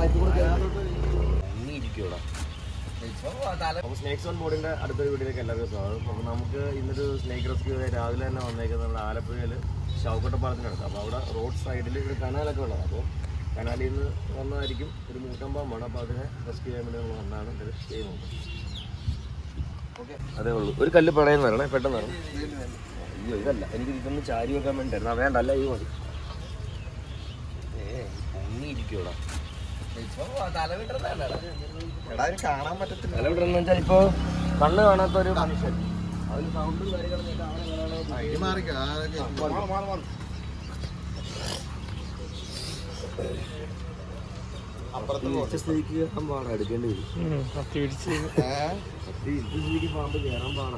Snakes on ബോർഡിന്റെ അടുത്തൊരു വീട്ടിലേക്ക് എല്ലാവർക്കും സ്വാഗതം. അപ്പോൾ നമുക്ക് ഇന്നൊരു സ്നേക്ക് റെസ്ക്യൂ രാവിലെ തന്നെ വന്നേക്കുന്നത് നമ്മുടെ ആലപ്പുഴയിൽ ശവക്കോട്ടപ്പാലത്തിനടുത്ത്. അപ്പോൾ അവിടെ റോഡ് സൈഡിൽ ഒരു കനാലൊക്കെ ഉള്ളത്. അപ്പോൾ കനാലിൽ നിന്ന് വന്നതായിരിക്കും ഒരു മൂട്ടമ്പാമ്പാണ്. അപ്പോൾ അതിനെ റെസ്ക്യൂ ചെയ്യാൻ വേണ്ടി നമ്മൾ വന്നാണ് ഇത് ചെയ്യുന്നത്. ഓക്കെ, അതേ ഉള്ളൂ. ഒരു കല്ല് പണയം വരണേ, പെട്ടെന്ന് വരണം. അയ്യോ ഇതല്ല, എനിക്ക് ഇതൊന്ന് ചാരി വെക്കാൻ വേണ്ടിയിട്ടായിരുന്നു. വേണ്ട, അല്ല ഈ മതി. പൊങ്ങിയിരിക്കൂടാ കാണാൻ പറ്റത്തില്ല. തലവിട്ടെന്ന് വെച്ചാൽ ഇപ്പൊ കണ്ണ് കാണാത്ത ഒരു മനുഷ്യൻ അതിന് സൗണ്ടും കാര്യങ്ങളും സ്ഥിതിക്ക് കയറാൻ പാടാ, എടുക്കേണ്ടി വരും. സ്ഥിതിക്ക് പാമ്പ് കയറാൻ പാടാ.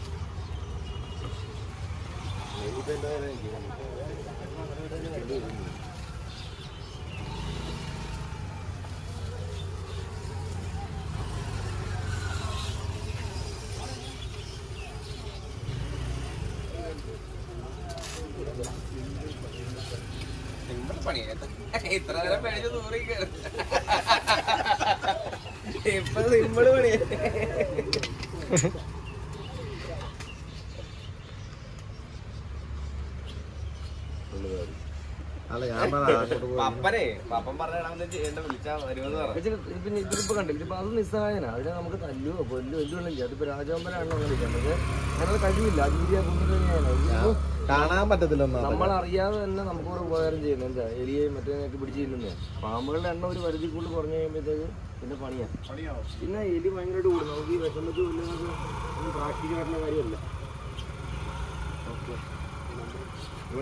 ഇത്ര നേരം പേടിച്ച് ദൂരെ ഇപ്പൊ സിമ്പിള് പണിയാ. പപ്പൻ പറഞ്ഞ ചെയ്യേണ്ട വിളിച്ചാ വരുമെന്ന് പറഞ്ഞു. പിന്നെ ഇതിലിപ്പോ കണ്ടില്ല, ഇപ്പൊ അത് നിസ്സഹായന. അതിനെ നമുക്ക് തല്ലുവോ കൊല്ലോ എന്തുകൊണ്ടും ചെയ്യാം. അതിപ്പോ രാജവമ്പലാണോ വിളിക്കുന്നത്, അതിനത് കഴിവില്ല. അതിന്റെ കാണാൻ പറ്റത്തില്ല. നമ്മളറിയാതെ തന്നെ നമുക്കൊരു ഉപകാരം ചെയ്യുന്നത് എന്താ, എലിയെയും മറ്റേതൊക്കെ പിടിച്ചിരുന്നത്. പാമ്പുകളുടെ എണ്ണം ഒരു പരിധി കൂടുതൽ കുറഞ്ഞു കഴിയുമ്പോഴത്തേക്ക് പിന്നെ പണിയാണ്. പിന്നെ എലി ഭയങ്കരമായിട്ട് കൂടും. നമുക്ക് ഈ വിഷമത്ത് കൊല്ലുന്നത് പ്രാക്ടിക്കലായിട്ടുള്ള കാര്യമല്ല.